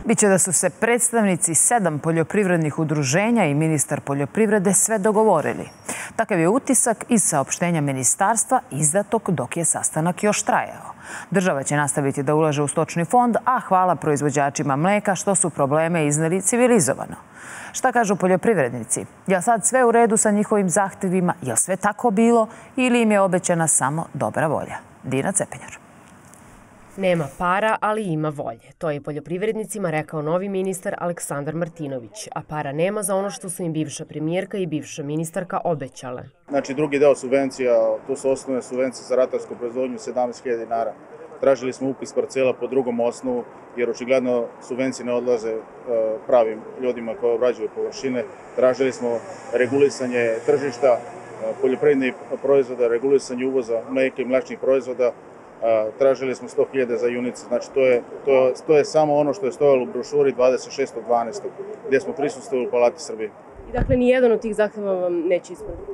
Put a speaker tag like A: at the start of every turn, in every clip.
A: Biće da su se predstavnici 7 poljoprivrednih udruženja i ministar poljoprivrede sve dogovorili. Takav je utisak iz saopštenja ministarstva izdatog dok je sastanak još trajao. Država će nastaviti da ulaže u stočni fond, a hvala proizvođačima mleka što su probleme izneli civilizovano. Šta kažu poljoprivrednici? Je li sad sve u redu sa njihovim zahtevima? Je li sve tako bilo ili im je obećana samo dobra volja? Dina Cepenjar.
B: Nema para, ali ima volje. To je poljoprivrednicima rekao novi ministar Aleksandar Martinović. A para nema za ono što su im bivša premijerka i bivša ministarka obećale.
C: Znači, drugi deo subvencija, to su osnovne subvencije za ratarsku proizvodnju, 17.000 dinara. Tražili smo upis parcela po drugom osnovu, jer očigledno subvencije ne odlaze pravim ljudima koji obrađuju površine. Tražili smo regulisanje tržišta poljoprivrednih proizvoda, regulisanje uvoza mleka i mlečnih proizvoda. Tražili smo 100.000 za junice. Znači, to je samo ono što je stojalo u brošuri 26.12. gdje smo prisustvovali u Palati Srbije.
B: I dakle, nijedan od tih zahteva vam neće ispuniti?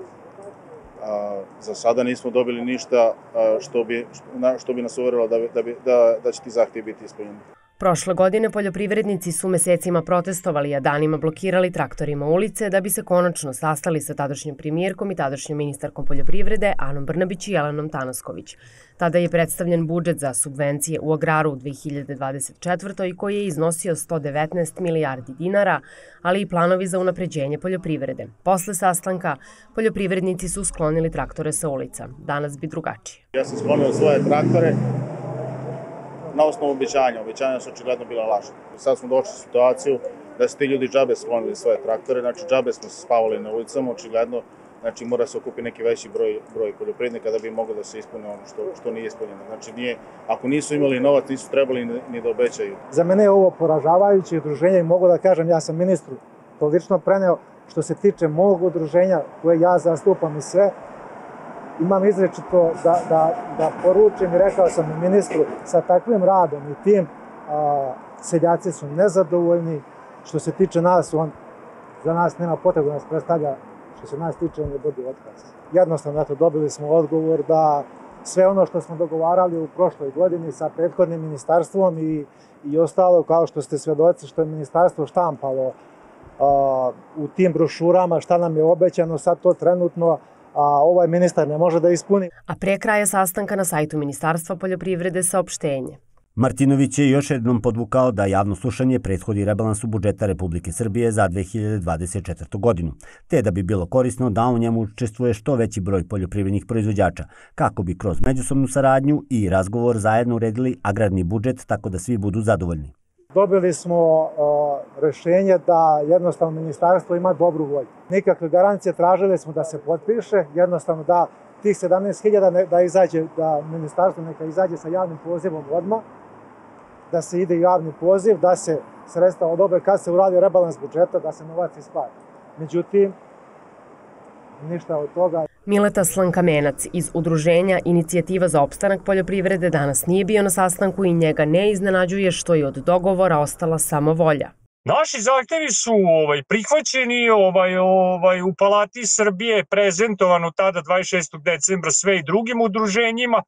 C: Za sada nismo dobili ništa što bi nas uverilo da će ti zahtevi biti ispunjeni.
B: Prošle godine poljoprivrednici su mesecima protestovali, a danima blokirali traktorima ulice da bi se konačno sastali sa tadašnjom premijerkom i tadašnjom ministarkom poljoprivrede Anom Brnabić i Jelenom Tanasković. Tada je predstavljen budžet za subvencije u agraru u 2024. koji je iznosio 119 milijardi dinara, ali i planovi za unapređenje poljoprivrede. Posle sastanka, poljoprivrednici su sklonili traktore sa ulica. Danas bi drugačije.
C: Ja sam sklonio svoje traktore na osnovu obećanja. Obećanja su očigledno bila lažna. Sad smo došli u situaciju da su ti ljudi džabe sklonili svoje traktore, znači džabe smo se spavali na ulicama, očigledno. Znači mora se okupi neki veći broj poljoprivrednika da bi moglo da se ispune ono što nije ispunjeno. Znači ako nisu imali novac, nisu trebali ni da obećaju.
D: Za mene je ovo poražavajuće udruženje i mogu da kažem, ja sam ministru to lično preneo, što se tiče mog udruženja koje ja zastupam i sve. Imam izrečito da poručim i rekao sam i ministru, sa takvim radom i tim seljaci su nezadovoljni. Što se tiče nas, za nas nema potrebe da nas predstavlja. Što se nas tiče, on je dobio otkaz. Jednostavno, dobili smo odgovor da sve ono što smo dogovarali u prošloj godini sa prethodnim ministarstvom i ostalo, kao što ste svedoci, što je ministarstvo štampalo u tim brošurama, šta nam je obećano, sad to trenutno ovaj ministar ne može da ispuni.
B: A pre kraja sastanka na sajtu Ministarstva poljoprivrede saopštenje.
E: Martinović je još jednom podvukao da javno slušanje prethodi rebalansu budžeta Republike Srbije za 2024. godinu, te da bi bilo korisno da u njemu učestvuje što veći broj poljoprivrednih proizvođača, kako bi kroz međusobnu saradnju i razgovor zajedno uredili agrarni budžet tako da svi budu zadovoljni.
D: Dobili smo rešenje da jednostavno ministarstvo ima dobru volju. Nikakve garancije, tražili smo da se potpiše, jednostavno da tih 17.000 da ministarstvo neka izađe sa javnim pozivom odmah, da se ide javni poziv, da se sredstva odobre kad se uradi rebalans budžeta, da se novac isplati. Međutim, ništa od toga.
B: Mileta Slankamenac iz udruženja Inicijativa za opstanak poljoprivrede danas nije bio na sastanku i njega ne iznenađuje što je od dogovora ostala samo volja.
F: Naši zahtevi su prihvaćeni, u Palati Srbije prezentovano tada 26. decembra sve i drugim udruženjima.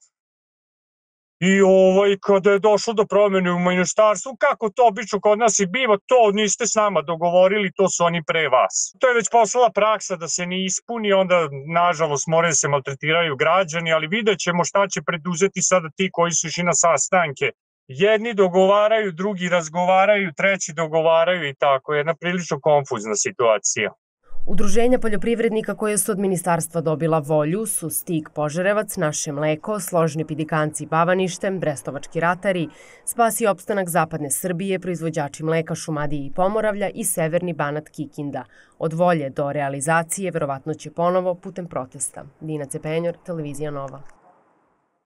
F: I kada je došlo do promjene u ministarstvu, kako to obično kod nas i biva, to niste s nama dogovorili, to su oni pre vas. To je već postala praksa da se ne ispuni, onda nažalost moraju da se maltretiraju građani, ali vidjet ćemo šta će preduzeti sada ti koji su išli na sastanke. Jedni dogovaraju, drugi razgovaraju, treći dogovaraju i tako. Jedna prilično konfuzna situacija.
B: Udruženja poljoprivrednika koje su od ministarstva dobila volju su Stig Požarevac, Naše mleko, Složni pidikanci Bavanište, Brestovački ratari, Spas i opstanak Zapadne Srbije, proizvođači mleka Šumadije i Pomoravlja i Severni Banat Kikinda. Od volje do realizacije verovatno će ponovo putem protesta. Dina Cepenjar, Televizija Nova.